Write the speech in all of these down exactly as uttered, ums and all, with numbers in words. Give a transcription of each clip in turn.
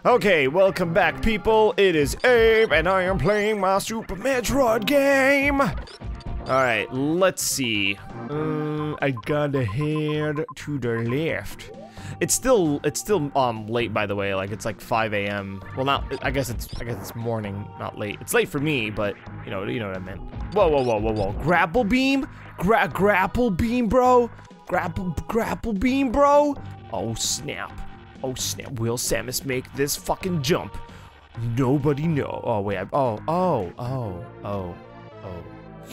Okay, welcome back, people. It is Abe, and I am playing my Super Metroid game. Alright, let's see. Uh, I gotta head to the left. It's still, it's still um late, by the way. Like it's like five A M Well, not. I guess it's, I guess it's morning, not late. It's late for me, but you know, you know what I meant. Whoa, whoa, whoa, whoa, whoa! Grapple beam, Gra grapple beam, bro. Grapple, grapple beam, bro. Oh snap! Oh snap! Will Samus make this fucking jump? Nobody know. Oh wait. I, oh, oh, oh, oh, oh.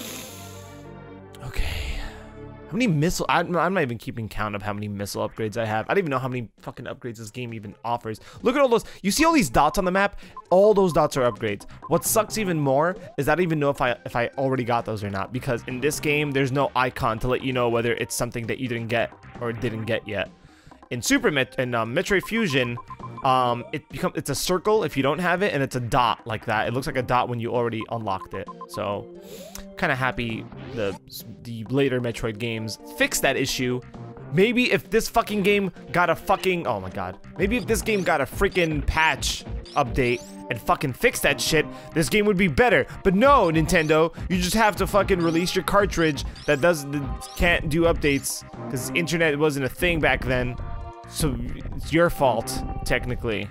Okay. How many missile? I'm, I'm not even keeping count of how many missile upgrades I have. I don't even know how many fucking upgrades this game even offers. Look at all those. You see all these dots on the map? All those dots are upgrades. What sucks even more is I don't even know if I if I already got those or not, because in this game there's no icon to let you know whether it's something that you didn't get or didn't get yet. In Super Met in um, Metroid Fusion, um, it become it's a circle if you don't have it, and it's a dot like that. It looks like a dot when you already unlocked it. So, kind of happy the the later Metroid games fixed that issue. Maybe if this fucking game got a fucking oh my god, maybe if this game got a freaking patch update and fucking fix that shit, this game would be better. But no, Nintendo, you just have to fucking release your cartridge that does that can't do updates because internet wasn't a thing back then. So it's your fault, technically.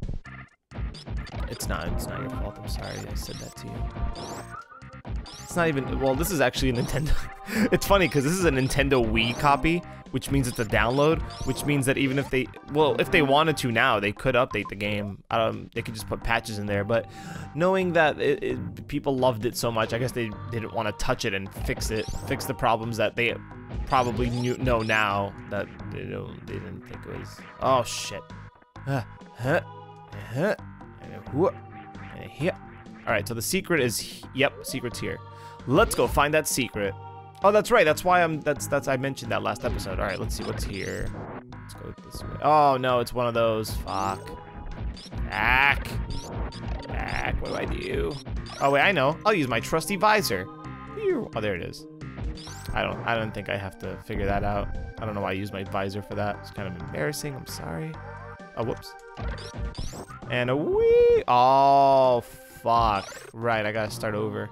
It's not. It's not your fault. I'm sorry I said that to you. It's not even. Well, this is actually a Nintendo. It's funny because this is a Nintendo Wii copy, which means it's a download. Which means that even if they, well, if they wanted to now, they could update the game. Um, they could just put patches in there. But knowing that it, it, people loved it so much, I guess they didn't want to touch it and fix it, fix the problems that they probably knew know now that they don't they didn't think it was. Oh shit. Uh, huh, huh, and here. All right, so the secret is yep, secret's here. Let's go find that secret. Oh, that's right. That's why I'm. That's that's I mentioned that last episode. All right, let's see what's here. Let's go this way. Oh no, it's one of those. Fuck. Back. Back. What do I do? Oh wait, I know. I'll use my trusty visor. Oh, there it is. I don't I don't think I have to figure that out. I don't know why I use my visor for that. It's kind of embarrassing. I'm sorry. Oh, whoops. And a wee. Oh, fuck. Right, I gotta start over.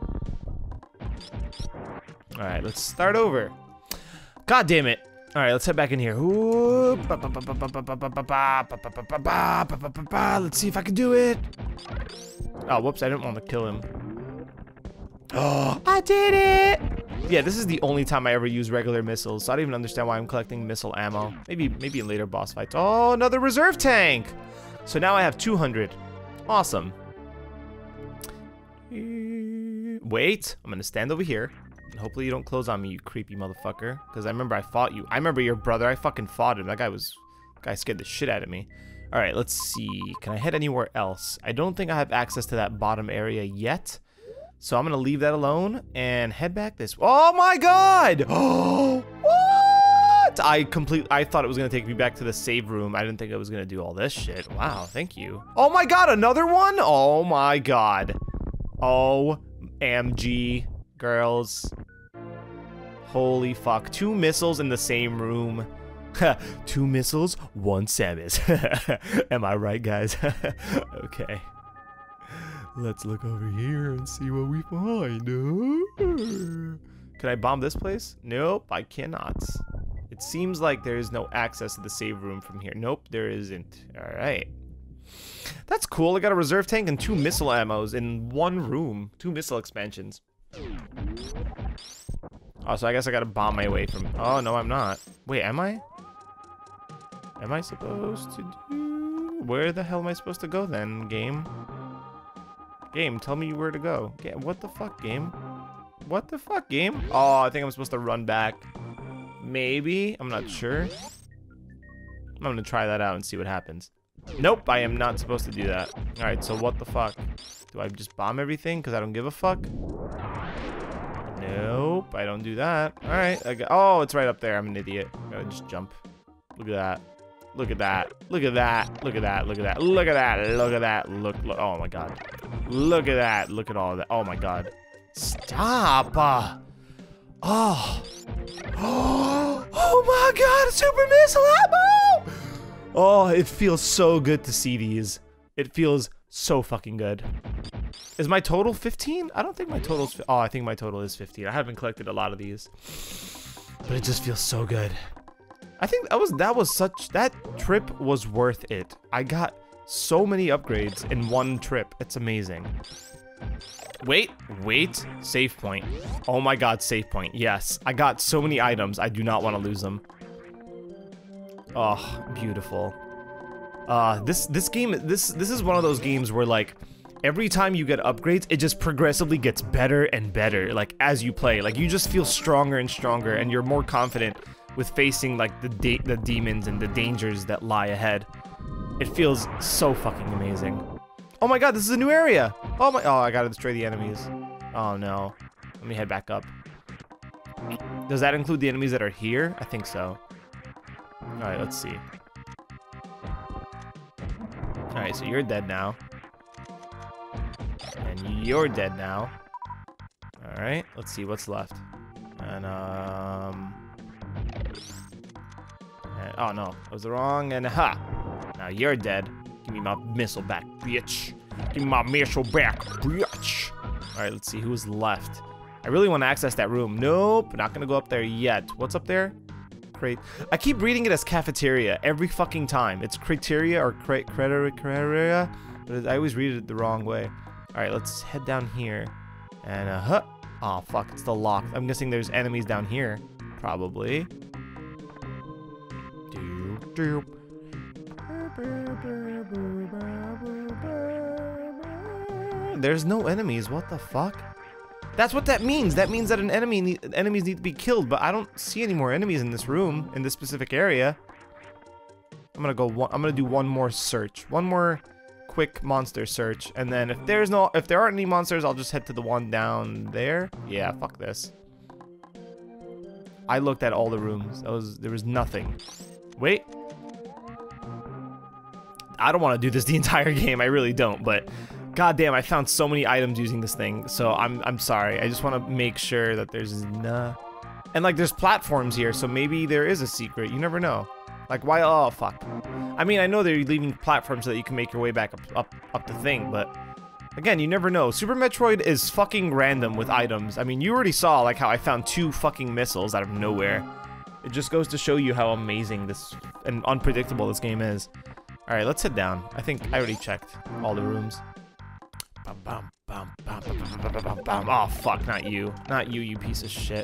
All right, let's start over. God damn it. All right, let's head back in here. Let's see if I can do it. Oh, whoops, I didn't want to kill him. Oh, I did it! Yeah, this is the only time I ever use regular missiles, so I don't even understand why I'm collecting missile ammo. Maybe maybe in later boss fights. Oh, another reserve tank! So now I have two hundred. Awesome. Wait, I'm gonna stand over here. And hopefully you don't close on me, you creepy motherfucker. Because I remember I fought you. I remember your brother. I fucking fought him. That guy was... That guy scared the shit out of me. Alright, let's see. Can I head anywhere else? I don't think I have access to that bottom area yet. So I'm gonna leave that alone and head back this way. Oh my god! Oh, what? I complete. I thought it was gonna take me back to the save room. I didn't think it was gonna do all this shit. Wow, thank you. Oh my god, another one? Oh my god. O M G, girls. Holy fuck. Two missiles in the same room. Two missiles, one Samus. Am I right, guys? Okay. Let's look over here and see what we find. Can I bomb this place? Nope, I cannot. It seems like there is no access to the save room from here. Nope, there isn't. All right. That's cool. I got a reserve tank and two missile ammos in one room. Two missile expansions. Oh, so I guess I gotta bomb my way from... Oh, no, I'm not. Wait, am I? Am I supposed to do... Where the hell am I supposed to go then, game? Game, tell me where to go. Yeah, what the fuck, game? What the fuck, game? Oh, I think I'm supposed to run back. Maybe? I'm not sure. I'm gonna try that out and see what happens. Nope, I am not supposed to do that. Alright, so what the fuck? Do I just bomb everything because I don't give a fuck? Nope, I don't do that. Alright, I got, oh, it's right up there. I'm an idiot. I gotta just jump. Look at that. Look at that. Look at that. Look at that. Look at that. Look at that. Look at that. Look, look. Oh my god. Look at that. Look at all of that. Oh my god. Stop. Uh, oh. Oh. Oh my god. Super missile ammo. Oh, it feels so good to see these. It feels so fucking good. Is my total fifteen? I don't think my total's... Oh, I think my total is fifteen. I haven't collected a lot of these. But it just feels so good. I think that was that was such... That trip was worth it. I got so many upgrades in one trip. It's amazing. Wait, wait. Save point. Oh my god, save point. Yes. I got so many items. I do not want to lose them. Oh, beautiful. Uh, this this game... This, this is one of those games where, like... Every time you get upgrades, it just progressively gets better and better, like, as you play. Like, you just feel stronger and stronger, and you're more confident with facing, like, the de the demons and the dangers that lie ahead. It feels so fucking amazing. Oh my god, this is a new area! Oh my- oh, I gotta destroy the enemies. Oh no. Let me head back up. Does that include the enemies that are here? I think so. Alright, let's see. Alright, so you're dead now. And you're dead now. Alright, let's see what's left. And, um... And, oh, no. I was wrong, and ha! Now you're dead. Give me my missile back, bitch. Give me my missile back, bitch. Alright, let's see who's left. I really want to access that room. Nope, not gonna go up there yet. What's up there? Crate. I keep reading it as cafeteria every fucking time. It's criteria or crate criteria, but I always read it the wrong way. Alright, let's head down here. And, uh, huh. Oh, fuck, it's the lock. I'm guessing there's enemies down here. Probably. Doop, doop. There's no enemies. What the fuck? That's what that means. That means that an enemy need, enemies need to be killed, but I don't see any more enemies in this room, in this specific area. I'm gonna go one, I'm gonna do one more search. One more quick monster search, and then if there's no if there aren't any monsters, I'll just head to the one down there. Yeah, fuck this. I looked at all the rooms. That was there was nothing. Wait. I don't want to do this the entire game. I really don't, but goddamn, I found so many items using this thing. So I'm I'm sorry. I just want to make sure that there's nah. And like there's platforms here, so maybe there is a secret. You never know. Like why oh fuck. I mean, I know they're leaving platforms so that you can make your way back up, up, up the thing, but again, you never know. Super Metroid is fucking random with items. I mean, you already saw like how I found two fucking missiles out of nowhere. It just goes to show you how amazing this and unpredictable this game is. All right, let's head down. I think I already checked all the rooms. Oh fuck, not you, not you, you piece of shit.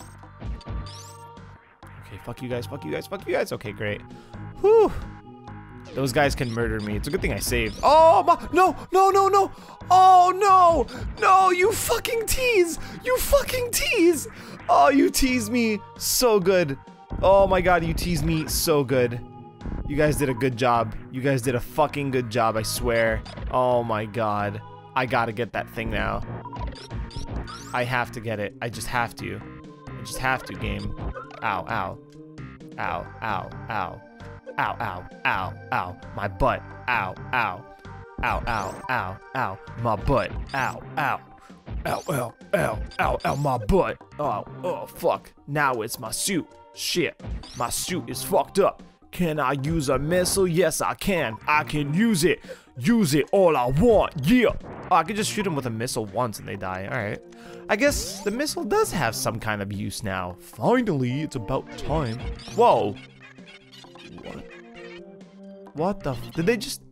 Okay, fuck you guys, fuck you guys, fuck you guys. Okay, great. Whew. Those guys can murder me. It's a good thing I saved. Oh, my, no, no, no, no. Oh, no. No, you fucking tease. You fucking tease. Oh, you tease me so good. Oh, my God, you tease me so good. You guys did a good job. You guys did a fucking good job, I swear. Oh, my God. I gotta get that thing now. I have to get it. I just have to. I just have to, game. Ow, ow. Ow, ow, ow. Ow, ow, ow, ow, my butt. Ow, ow. Ow, ow, ow, ow, my butt. Ow, ow. Ow, ow, ow, ow, ow, my butt. Oh, oh, fuck. Now it's my suit. Shit. My suit is fucked up. Can I use a missile? Yes, I can. I can use it. Use it all I want. Yeah. Oh, I could just shoot them with a missile once and they die. All right. I guess the missile does have some kind of use now. Finally, it's about time. Whoa. What? What the f- did they just-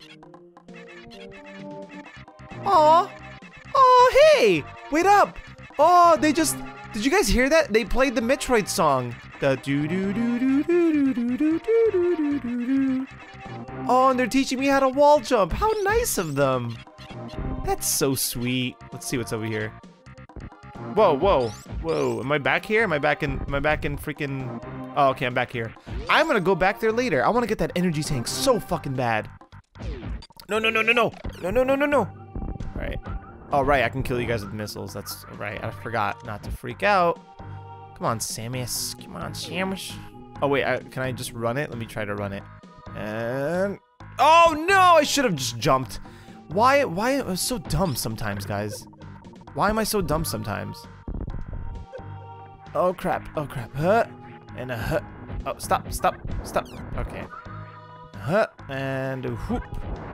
Aw! Oh, hey! Wait up! Oh, they just- did you guys hear that? They played the Metroid song. The do do do do do do do do do do do do. Oh, and they're teaching me how to wall jump. How nice of them. That's so sweet. Let's see what's over here. Whoa, whoa, whoa. Am I back here? Am I back in, am I back in freaking... Oh, okay, I'm back here. I'm gonna go back there later. I wanna get that energy tank so fucking bad. No, no, no, no, no. No, no, no, no, no. All right. All right, I can kill you guys with missiles. That's right. I forgot not to freak out. Come on, Samus. Come on, Samus. Oh, wait, I, can I just run it? Let me try to run it. And... Oh, no! I should have just jumped. Why, why, it was so dumb sometimes, guys. Why am I so dumb sometimes? Oh, crap. Oh, crap. Huh. And a huh. Oh, stop, stop, stop. Okay. Huh. And a whoop.